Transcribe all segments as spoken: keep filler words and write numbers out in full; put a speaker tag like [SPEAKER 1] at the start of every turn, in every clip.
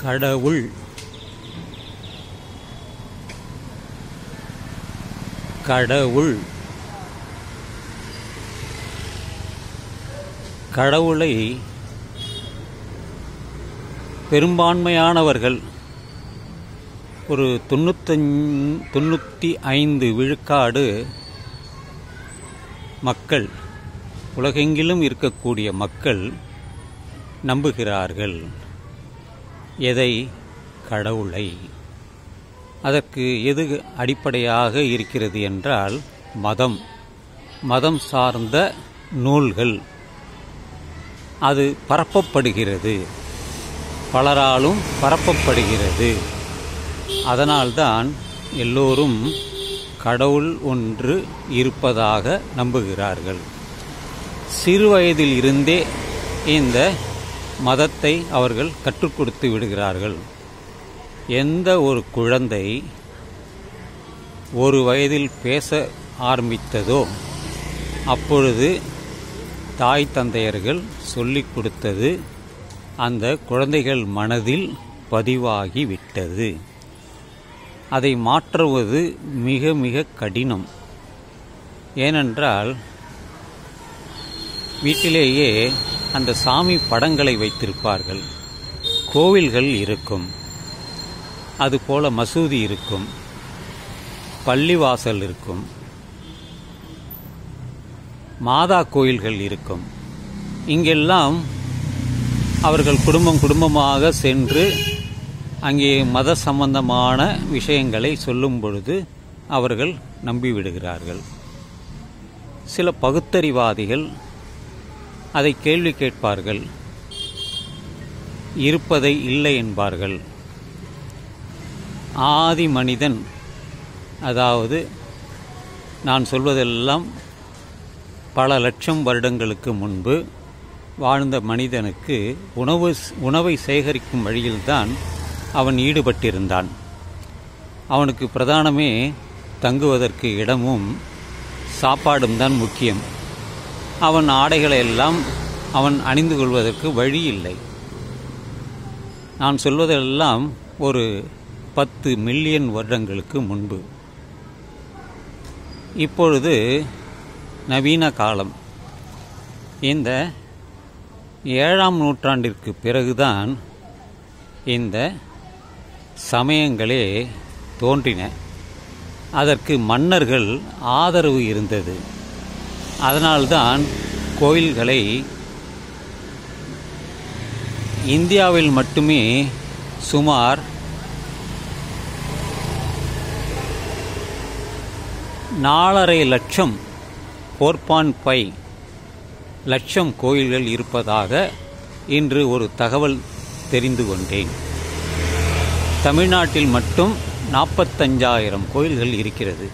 [SPEAKER 1] கடவுள் கடவுள் கடவுளை பெரும்பான்மையானவர்கள் ஒரு தொண்ணூத்தஞ் தொண்ணூற்றி ஐந்து விழுக்காடு மக்கள், உலகெங்கிலும் இருக்கக்கூடிய மக்கள் நம்புகிறார்கள். எதை? கடவுளை. அதற்கு எது அடிப்படையாக இருக்கிறது என்றால் மதம், மதம் சார்ந்த நூல்கள். அது பரப்பப்படுகிறது, பலராலும் பரப்பப்படுகிறது. அதனால்தான் எல்லோரும் கடவுள் ஒன்று இருப்பதாக நம்புகிறார்கள். சிறு வயதில் இருந்தே இந்த மதத்தை அவர்கள் கற்றுக் கொடுத்து விடுகிறார்கள். எந்த ஒரு குழந்தை ஒரு வயதில் பேச ஆரம்பித்ததோ அப்பொழுது தாய் தந்தையர்கள் சொல்லிக் கொடுத்தது அந்த குழந்தைகள் மனதில் பதிவாகிவிட்டது. அதை மாற்றுவது மிக மிக கடினம். ஏனென்றால் வீட்டிலேயே அந்த சாமி படங்களை வைத்திருப்பார்கள், கோவில்கள் இருக்கும், அதுபோல மசூதி இருக்கும், பள்ளிவாசல் இருக்கும், மாதா கோயில்கள் இருக்கும். இங்கெல்லாம் அவர்கள் குடும்பம் குடும்பமாக சென்று அங்கே மத சம்பந்தமான விஷயங்களை சொல்லும் பொழுது அவர்கள் நம்பிவிடுகிறார்கள். சில பகுத்தறிவாதிகள் அதை கேள்வி கேட்பார்கள், இருப்பதை இல்லை என்பார்கள். ஆதி மனிதன், அதாவது நான் சொல்வதெல்லாம் பல லட்சம் வருடங்களுக்கு முன்பு வாழ்ந்த மனிதனுக்கு உணவு உணவை சேகரிக்கும் வழியில்தான் அவன் ஈடுபட்டிருந்தான். அவனுக்கு பிரதானமே தங்குவதற்கு இடமும் சாப்பாடும் தான் முக்கியம். அவன் ஆடைகளை எல்லாம் அவன் அணிந்து கொள்வதற்கு வழி இல்லை. நான் சொல்வதெல்லாம் ஒரு பத்து மில்லியன் வருடங்களுக்கு முன்பு. இப்பொழுது நவீன காலம். இந்த ஏழாம் நூற்றாண்டிற்கு பிறகுதான் இந்த சமயங்களே தோன்றின. அதற்கு மன்னர்கள் ஆதரவு இருந்தது. அதனால்தான் கோயில்களை இந்தியாவில் மட்டுமே சுமார் நாலரை லட்சம் ஃபோர் பாயிண்ட் ஃபைவ் லட்சம் கோயில்கள் இருப்பதாக இன்று ஒரு தகவல் தெரிந்து கொண்டேன். தமிழ்நாட்டில் மட்டும் நாற்பத்தஞ்சாயிரம் கோயில்கள் இருக்கிறது.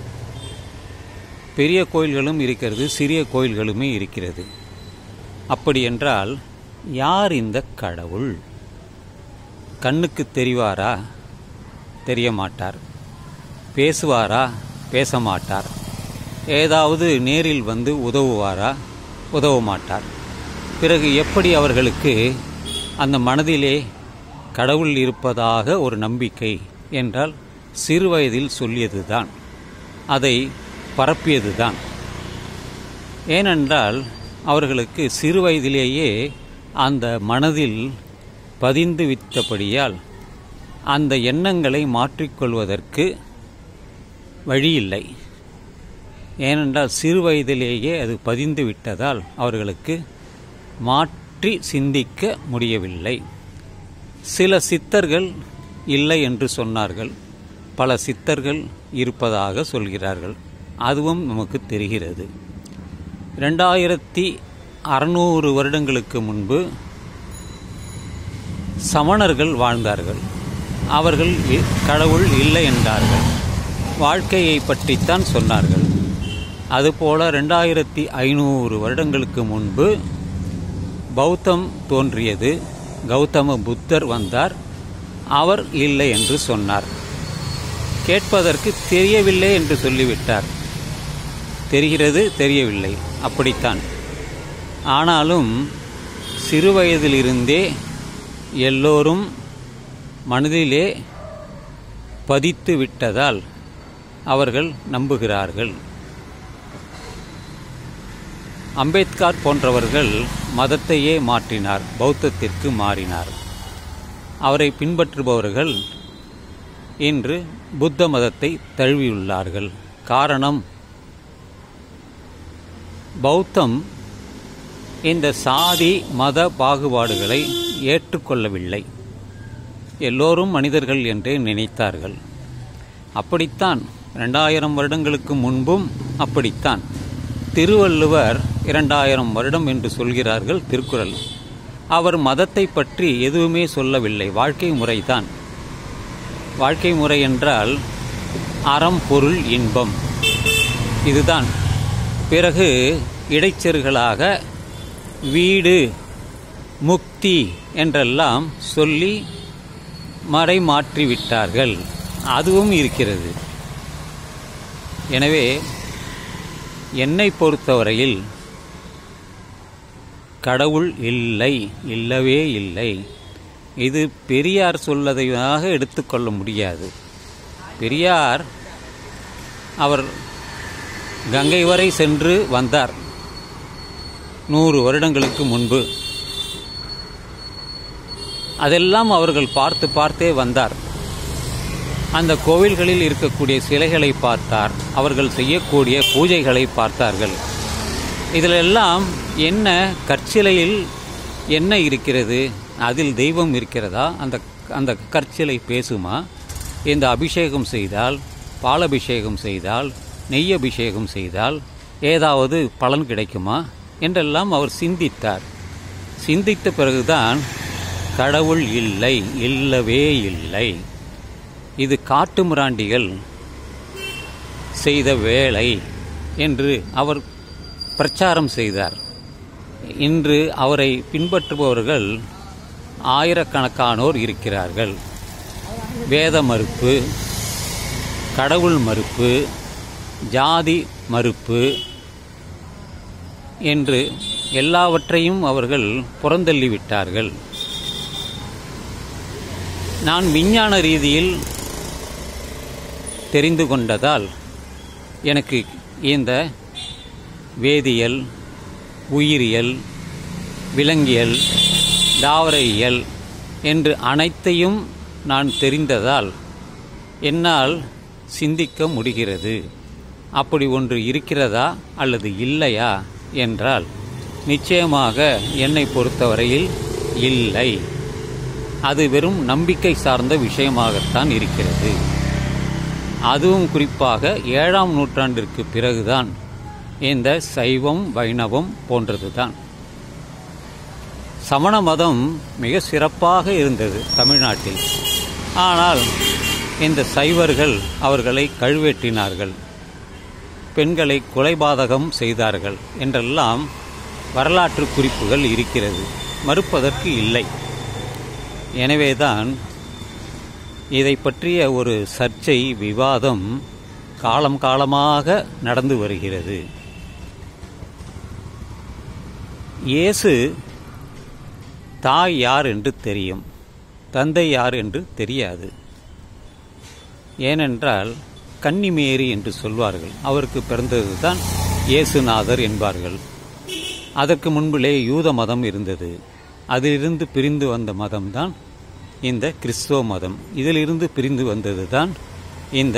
[SPEAKER 1] பெரிய கோயில்களும் இருக்கிறது, சிறிய கோயில்களுமே இருக்கிறது. அப்படி என்றால் யார் இந்த கடவுள்? கண்ணுக்கு தெரிவாரா? தெரிய மாட்டார். பேசுவாரா? பேச மாட்டார். ஏதாவது நேரில் வந்து உதவுவாரா? உதவ மாட்டார். பிறகு எப்படி அவர்களுக்கு அந்த மனதிலே கடவுள் இருப்பதாக ஒரு நம்பிக்கை என்றால் சிறு வயதில் சொல்லியது தான், அதை பரப்பியது தான். ஏனென்றால் அவர்களுக்கு சிறு வயதிலேயே அந்த மனதில் பதிந்து விட்டபடியால் அந்த எண்ணங்களை மாற்றிக்கொள்வதற்கு வழியில்லை. ஏனென்றால் சிறு வயதிலேயே அது பதிந்து விட்டதால் அவர்களுக்கு மாற்றி சிந்திக்க முடியவில்லை. சில சித்தர்கள் இல்லை என்று சொன்னார்கள், பல சித்தர்கள் இருப்பதாக சொல்கிறார்கள். அதுவும் நமக்கு தெரிகிறது. ரெண்டாயிரத்தி அறுநூறு வருடங்களுக்கு முன்பு சமணர்கள் வாழ்ந்தார்கள். அவர்கள் கடவுள் இல்லை என்றார்கள், வாழ்க்கையை பற்றித்தான் சொன்னார்கள். அதுபோல ரெண்டாயிரத்தி ஐநூறு வருடங்களுக்கு முன்பு பௌத்தம் தோன்றியது. கௌதம புத்தர் வந்தார், அவர் இல்லை என்று சொன்னார். கேட்பதற்கு தெரியவில்லை என்று சொல்லிவிட்டார். தெரிகிறது, தெரியவில்லை, அப்படித்தான். ஆனாலும் சிறுவயதிலிருந்தே எல்லோரும் மனதிலே பதித்து விட்டதால் அவர்கள் நம்புகிறார்கள். அம்பேத்கர் போன்றவர்கள் மதத்தையே மாற்றினார், பௌத்தத்திற்கு மாறினார். அவரை பின்பற்றுபவர்கள் இன்று புத்த மதத்தை தழுவியுள்ளார்கள். காரணம், பௌத்தம் இந்த சாதி மத பாகுபாடுகளை ஏற்றுக்கொள்ளவில்லை. எல்லோரும் மனிதர்கள் என்றே நினைத்தார்கள். அப்படித்தான் இரண்டாயிரம் வருடங்களுக்கு முன்பும் அப்படித்தான். திருவள்ளுவர் இரண்டாயிரம் வருடம் என்று சொல்கிறார்கள் திருக்குறள். அவர் மதத்தை பற்றி எதுவுமே சொல்லவில்லை, வாழ்க்கை முறைதான். வாழ்க்கை முறை என்றால் அறம் பொருள் இன்பம், இதுதான். பிறகு இடைச்செருகளாக வீடு முக்தி என்றெல்லாம் சொல்லி மறை மாற்றிவிட்டார்கள். அதுவும் இருக்கிறது. எனவே என்னை பொறுத்தவரையில் கடவுள் இல்லை, இல்லவே இல்லை. இது பெரியார் சொல்லதையாக எடுத்துக்கொள்ள முடியாது. பெரியார் அவர் கங்கை வரை சென்று வந்தார் நூறு வருடங்களுக்கு முன்பு. அதெல்லாம் அவர்கள் பார்த்து பார்த்தே வந்தார். அந்த கோவில்களில் இருக்கக்கூடிய சிலைகளை பார்த்தார், அவர்கள் செய்யக்கூடிய பூஜைகளை பார்த்தார்கள். இதிலெல்லாம் என்ன, கற்சிலையில் என்ன இருக்கிறது, அதில் தெய்வம் இருக்கிறதா? அந்த அந்த கற்சிலை பேசுமா? இந்த அபிஷேகம் செய்தால், பாலபிஷேகம் செய்தால், நெய் அபிஷேகம் செய்தால் ஏதாவது பலன் கிடைக்குமா என்றெல்லாம் அவர் சிந்தித்தார். சிந்தித்த பிறகுதான் கடவுள் இல்லை, இல்லவே இல்லை, இது காட்டு மிராண்டிகள் செய்த வேலை என்று அவர் பிரச்சாரம் செய்தார். இன்று அவரை பின்பற்றுபவர்கள் ஆயிரக்கணக்கானோர் இருக்கிறார்கள். வேத மறுப்பு, கடவுள் மறுப்பு, ஜாதி மறுப்பு என்று எல்லாவற்றையும் அவர்கள் புறந்தள்ளிவிட்டார்கள். நான் விஞ்ஞான ரீதியில் தெரிந்து கொண்டதால் எனக்கு இந்த வேதியியல், உயிரியல், விலங்கியல், தாவரையியல் என்று அனைத்தையும் நான் தெரிந்ததால் என்னால் சிந்திக்க முடிகிறது. அப்படி ஒன்று இருக்கிறதா அல்லது இல்லையா என்றால் நிச்சயமாக என்னை பொறுத்தவரையில் இல்லை. அது வெறும் நம்பிக்கை சார்ந்த விஷயமாகத்தான் இருக்கிறது. அதுவும் குறிப்பாக ஏழாம் நூற்றாண்டிற்கு பிறகுதான் இந்த சைவம் வைணவம் போன்றதுதான். சமண மதம் மிக சிறப்பாக இருந்தது தமிழ்நாட்டில். ஆனால் இந்த சைவர்கள் அவர்களை கழுவேற்றினார்கள், பெண்களை கொலைபாதகம் செய்தார்கள் என்றெல்லாம் வரலாற்று குறிப்புகள் இருக்கிறது, மறுப்பதற்கு இல்லை. எனவேதான் இதை பற்றிய ஒரு சர்ச்சை, விவாதம் காலம் காலமாக நடந்து வருகிறது. இயேசு தாய் யார் என்று தெரியும், தந்தை யார் என்று தெரியாது. ஏனென்றால் கன்னிமேரி என்று சொல்வார்கள், அவருக்கு பிறந்தது தான் இயேசுநாதர் என்பார்கள். அதற்கு முன்பிலே யூத மதம் இருந்தது. அதிலிருந்து பிரிந்து வந்த மதம்தான் இந்த கிறிஸ்துவ மதம். இதிலிருந்து பிரிந்து வந்தது தான் இந்த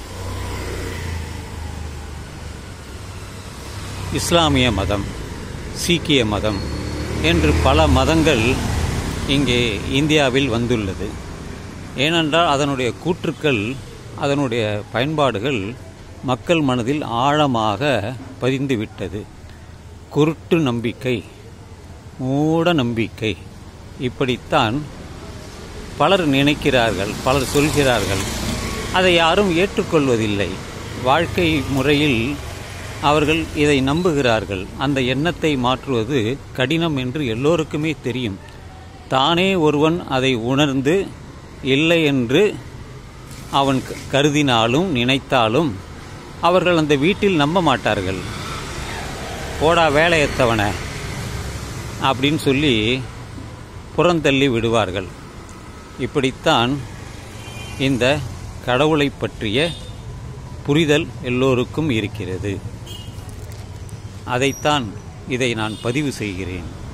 [SPEAKER 1] இஸ்லாமிய மதம், சீக்கிய மதம் என்று பல மதங்கள் இங்கே இந்தியாவில் வந்துள்ளது. ஏனென்றால் அதனுடைய கூற்றுக்கள், அதனுடைய பயன்பாடுகள் மக்கள் மனதில் ஆழமாக பதிந்துவிட்டது. குருட்டு நம்பிக்கை, மூட நம்பிக்கை, இப்படித்தான் பலர் நினைக்கிறார்கள், பலர் சொல்கிறார்கள். அதை யாரும் ஏற்றுக்கொள்வதில்லை. வாழ்க்கை முறையில் அவர்கள் இதை நம்புகிறார்கள். அந்த எண்ணத்தை மாற்றுவது கடினம் என்று எல்லோருக்குமே தெரியும். தானே ஒருவன் அதை உணர்ந்து இல்லை என்று அவன் கருதினாலும் நினைத்தாலும் அவர்கள் அந்த வீட்டில் நம்ப மாட்டார்கள். போடா வேலையத்தவனை அப்படின்னு சொல்லி புறந்தள்ளி விடுவார்கள். இப்படித்தான் இந்த கடவுளை பற்றிய புரிதல் எல்லோருக்கும் இருக்கிறது. அதைத்தான் இதை நான் பதிவு செய்கிறேன்.